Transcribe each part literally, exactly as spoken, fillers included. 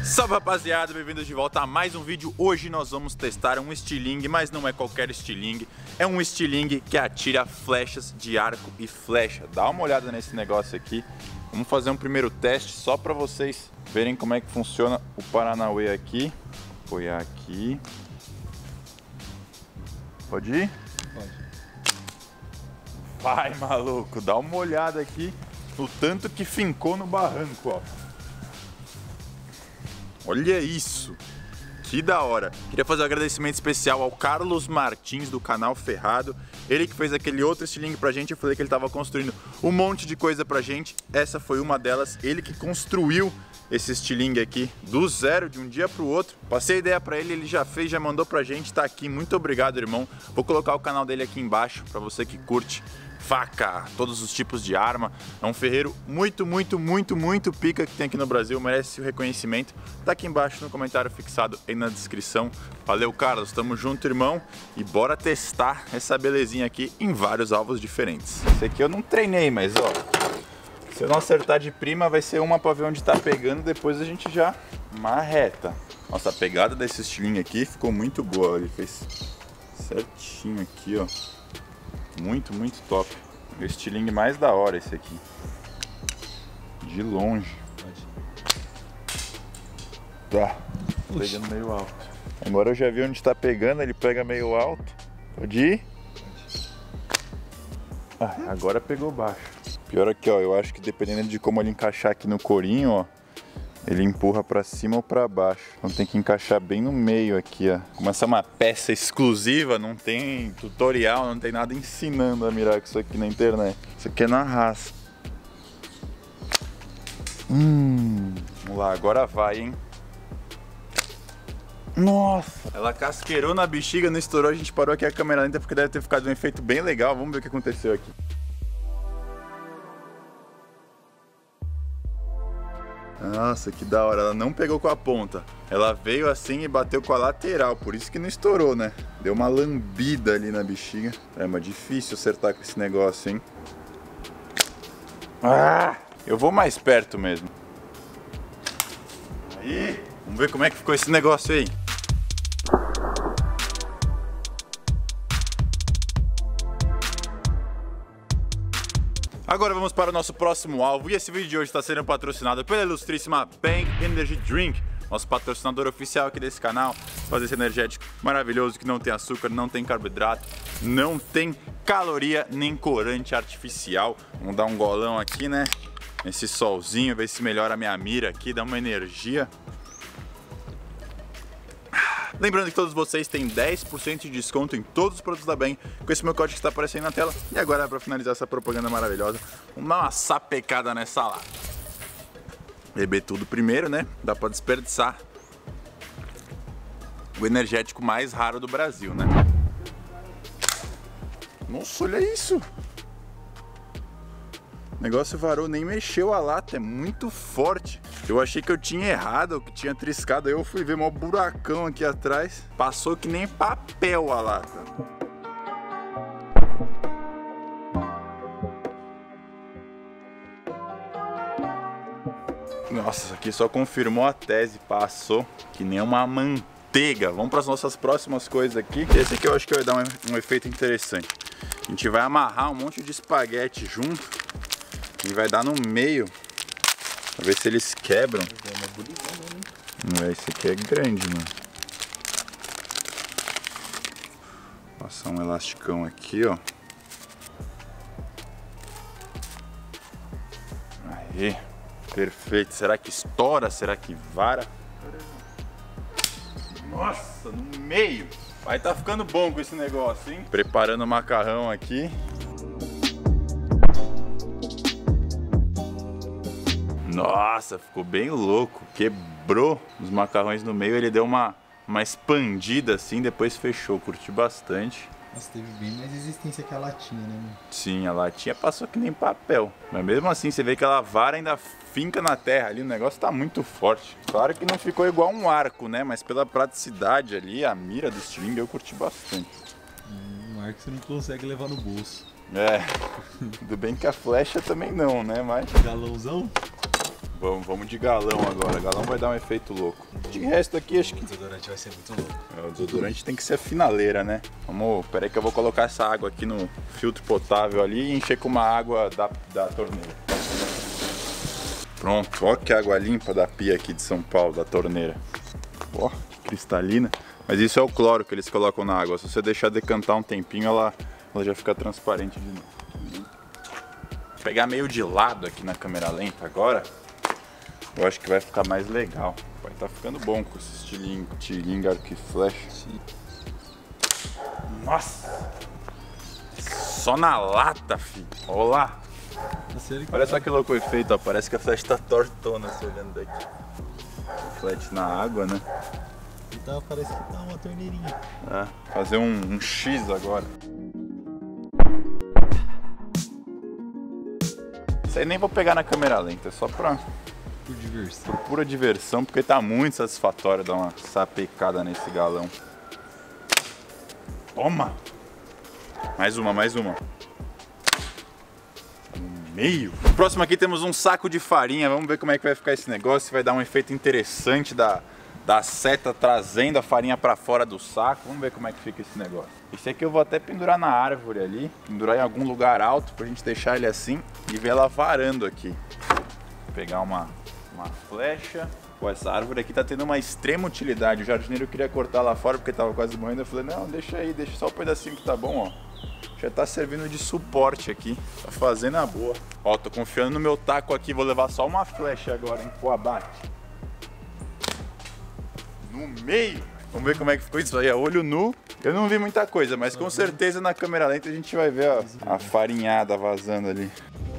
Salve rapaziada, bem-vindos de volta a mais um vídeo. Hoje nós vamos testar um estilingue, mas não é qualquer estilingue. É um estilingue que atira flechas de arco e flecha. Dá uma olhada nesse negócio aqui. Vamos fazer um primeiro teste só para vocês verem como é que funciona o Paranauê aqui. Apoiar aqui. Pode ir? Pode. Vai, maluco, dá uma olhada aqui no tanto que fincou no barranco, ó. Olha isso, que da hora. Queria fazer um agradecimento especial ao Carlos Martins do canal Ferrado. Ele que fez aquele outro estilingue pra gente. Eu falei que ele tava construindo um monte de coisa pra gente. Essa foi uma delas. Ele que construiu esse estilingue aqui do zero, de um dia pro outro. Passei a ideia pra ele, ele já fez, já mandou pra gente. Tá aqui, muito obrigado, irmão. Vou colocar o canal dele aqui embaixo pra você que curte faca, todos os tipos de arma. É um ferreiro muito, muito, muito, muito pica que tem aqui no Brasil, merece o reconhecimento. Tá aqui embaixo no comentário fixado aí na descrição. Valeu, Carlos, tamo junto, irmão. E bora testar essa belezinha aqui em vários alvos diferentes. Esse aqui eu não treinei, mas ó, se eu não acertar de prima, vai ser uma pra ver onde tá pegando, depois a gente já marreta. Nossa, a pegada desse estilingue aqui ficou muito boa, ele fez certinho aqui, ó. Muito, muito top. O estilingue mais da hora esse aqui. De longe. Tá. Pegando meio alto. Agora eu já vi onde tá pegando, ele pega meio alto. Pode ir? Ah, agora pegou baixo. Pior aqui, ó. Eu acho que dependendo de como ele encaixar aqui no corinho, ó, ele empurra pra cima ou pra baixo. Então tem que encaixar bem no meio aqui, ó. Como essa é uma peça exclusiva, não tem tutorial, não tem nada ensinando a mirar com isso aqui na internet. Isso aqui é na raça. Hum, vamos lá, agora vai, hein. Nossa! Ela casqueirou na bexiga, não estourou, a gente parou aqui a câmera lenta porque deve ter ficado um efeito bem legal. Vamos ver o que aconteceu aqui. Nossa, que da hora, ela não pegou com a ponta. Ela veio assim e bateu com a lateral, por isso que não estourou, né? Deu uma lambida ali na bexiga. É, mas difícil acertar com esse negócio, hein? Ah! Eu vou mais perto mesmo. Aí! Vamos ver como é que ficou esse negócio aí. Agora vamos para o nosso próximo alvo, e esse vídeo de hoje está sendo patrocinado pela ilustríssima Bang Energy Drink, nosso patrocinador oficial aqui desse canal. Fazer esse energético maravilhoso que não tem açúcar, não tem carboidrato, não tem caloria nem corante artificial. Vamos dar um golão aqui, né? Nesse solzinho, ver se melhora a minha mira aqui, dá uma energia. Lembrando que todos vocês têm dez por cento de desconto em todos os produtos da Bang com esse meu código que está aparecendo na tela. E agora, para finalizar essa propaganda maravilhosa, vamos dar uma sapecada nessa lata. Beber tudo primeiro, né? Dá para desperdiçar o energético mais raro do Brasil, né? Nossa, olha isso! O negócio varou, nem mexeu a lata, é muito forte. Eu achei que eu tinha errado, que tinha triscado, aí eu fui ver um buracão aqui atrás. Passou que nem papel a lata. Nossa, isso aqui só confirmou a tese, passou que nem uma manteiga. Vamos para as nossas próximas coisas aqui. Esse aqui eu acho que vai dar um, um efeito interessante. A gente vai amarrar um monte de espaguete junto e vai dar no meio pra ver se eles quebram. Não, esse aqui é grande, mano. Passar um elasticão aqui, ó. Aí, perfeito. Será que estoura? Será que vara? Nossa, no meio. Vai tá ficando bom com esse negócio, hein? Preparando o macarrão aqui. Nossa, ficou bem louco, quebrou os macarrões no meio, ele deu uma, uma expandida assim, depois fechou, curti bastante. Nossa, teve bem mais resistência que a latinha, né, mano? Sim, a latinha passou que nem papel, mas mesmo assim você vê que ela vara ainda finca na terra ali, o negócio tá muito forte. Claro que não ficou igual um arco, né, mas pela praticidade ali, a mira do estilingue eu curti bastante. Um arco você não consegue levar no bolso. É, tudo bem que a flecha também não, né, mas... Galãozão? Vamos, vamos de galão agora. Galão vai dar um efeito louco. De resto aqui, acho que... O desodorante vai ser muito louco. É, o desodorante tem que ser a finaleira, né? Vamos... Pera aí que eu vou colocar essa água aqui no filtro potável ali e encher com uma água da, da torneira. Pronto. Ó que água limpa da pia aqui de São Paulo, da torneira. Ó, que cristalina. Mas isso é o cloro que eles colocam na água. Se você deixar decantar um tempinho, ela, ela já fica transparente de novo. Vou pegar meio de lado aqui na câmera lenta agora. Eu acho que vai ficar mais legal. Vai estar ficando bom com esse estilingue, estilingue arco e flecha. Nossa! Só na lata, filho. Olha lá. Olha só que louco o efeito, ó. Parece que a flecha tá tortona se olhando daqui. O flat na água, né? Então parece que tá uma torneirinha. É, fazer um, um X agora. Isso aí nem vou pegar na câmera lenta, é só pra... Por diversão. Por pura diversão, porque tá muito satisfatório dar uma sapecada nesse galão. Toma! Mais uma, mais uma. No meio. Próximo aqui temos um saco de farinha. Vamos ver como é que vai ficar esse negócio. Se vai dar um efeito interessante da, da seta trazendo a farinha pra fora do saco. Vamos ver como é que fica esse negócio. Esse aqui eu vou até pendurar na árvore ali. Pendurar em algum lugar alto pra gente deixar ele assim e ver ela varando aqui. Vou pegar uma... uma flecha. Pô, essa árvore aqui tá tendo uma extrema utilidade. O jardineiro queria cortar lá fora porque tava quase morrendo. Eu falei, não, deixa aí, deixa só o pedacinho que tá bom, ó. Já tá servindo de suporte aqui. Tá fazendo a boa. Ó, tô confiando no meu taco aqui. Vou levar só uma flecha agora, hein, pro abate. No meio. Vamos ver como é que ficou isso aí, a olho nu. Eu não vi muita coisa, mas com certeza na câmera lenta a gente vai ver, ó, a farinhada vazando ali.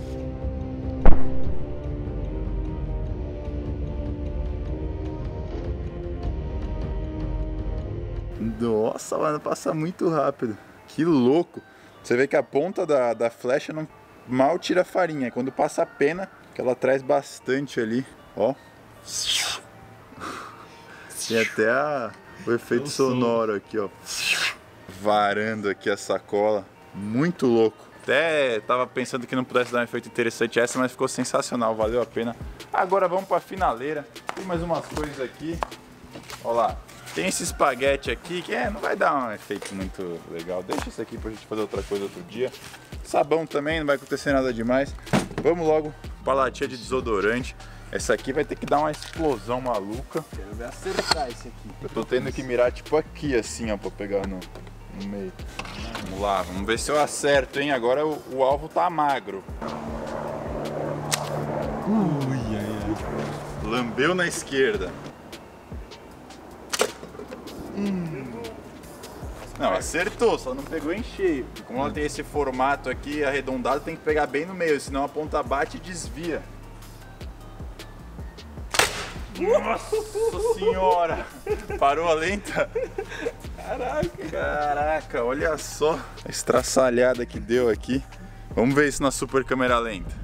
Nossa, mano, passa muito rápido. Que louco. Você vê que a ponta da, da flecha não mal tira a farinha. Quando passa a pena, que ela traz bastante ali. Ó. Tem até a, o efeito sonoro aqui, ó. Varando aqui a sacola. Muito louco. Até tava pensando que não pudesse dar um efeito interessante essa, mas ficou sensacional. Valeu a pena. Agora vamos pra finaleira. Tem mais umas coisas aqui. Ó lá. Tem esse espaguete aqui que é, não vai dar um efeito muito legal. Deixa isso aqui pra gente fazer outra coisa outro dia. Sabão também, não vai acontecer nada demais. Vamos logo pra latinha de desodorante. Essa aqui vai ter que dar uma explosão maluca. Quero ver acertar esse aqui. Eu tô tendo que mirar tipo aqui assim, ó, pra pegar no, no meio. Vamos lá, vamos ver se eu acerto, hein? Agora o, o alvo tá magro. Ui, ai, ai. Lambeu na esquerda. Hum. Não, acertou, só não pegou em cheio. Como ela tem esse formato aqui arredondado, tem que pegar bem no meio, senão a ponta bate e desvia. Nossa senhora! Parou a lenta? Caraca! Caraca, olha só a estraçalhada que deu aqui. Vamos ver isso na super câmera lenta.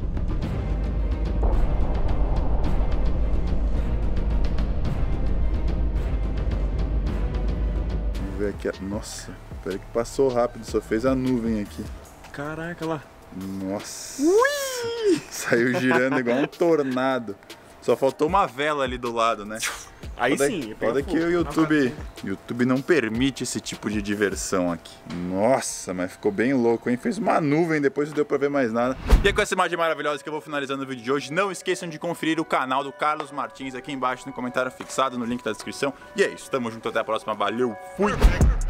Aqui. Nossa, peraí que passou rápido, só fez a nuvem aqui. Caraca, lá. Nossa. Ui! Saiu girando igual um tornado. Só faltou uma vela ali do lado, né? Aí Foda, sim. foda que o YouTube, YouTube não permite esse tipo de diversão aqui. Nossa, mas ficou bem louco, hein? Fez uma nuvem, depois não deu pra ver mais nada. E é com essa imagem maravilhosa que eu vou finalizando o vídeo de hoje. Não esqueçam de conferir o canal do Carlos Martins aqui embaixo no comentário fixado, no link da descrição. E é isso, tamo junto, até a próxima, valeu, fui!